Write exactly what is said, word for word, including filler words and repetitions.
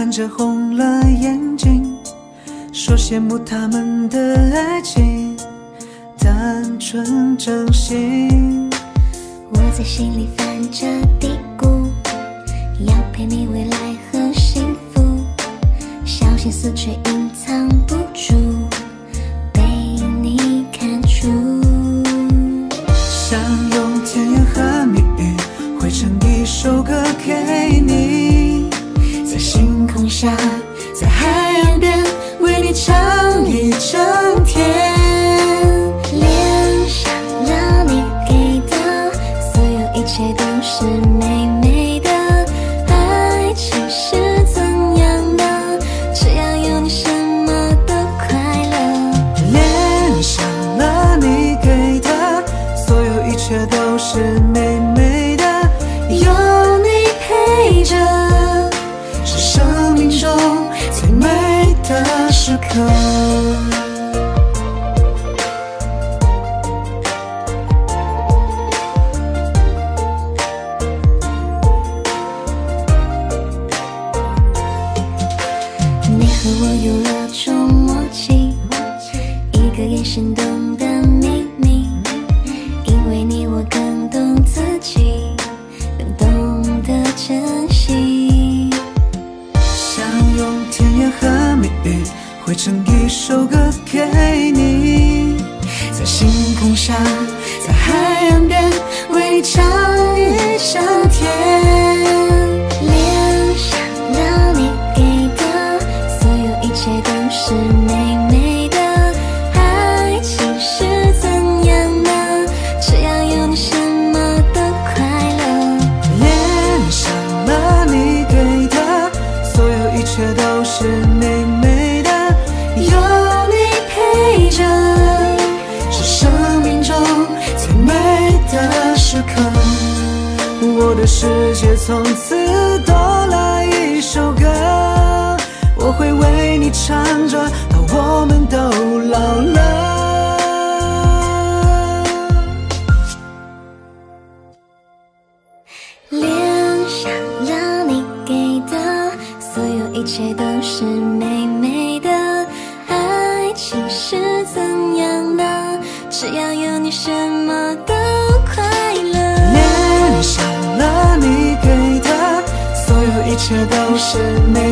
看着红了眼睛，说羡慕他们的爱情单纯真心。 我在心里泛着嘀咕，要陪你未来和幸福，小心思却隐藏不住，被你看出。 想用甜言和蜜语汇成一首歌给你，在星空下，在海岸边，为你唱一整天。 恋上了你给的所有一切都是美美的，爱情是怎样的？只要有你，什么都快乐。 恋上了你给的所有一切都是美美的，有你陪着，是生命中最美的时刻。 你和我有了种默契，一个眼神懂得秘密，因为你我更懂自己，更懂得珍惜。 想用甜言和蜜语汇成一首歌给你，在星空下，在海岸边，为你唱一整天。 恋上了你给的所有一切都是美美的，爱情是怎样的？只要有你，什么都快乐。 恋上了你给的所有一切都是美美的，有你陪着，是生命中最美的时刻。我的世界从此多了一首歌，我会为你唱着，到我们都老了。 恋上了你给的所有一切都是美美的，爱情是怎样的？只要有你，什么都快乐。 恋上了你给的所有一切都是美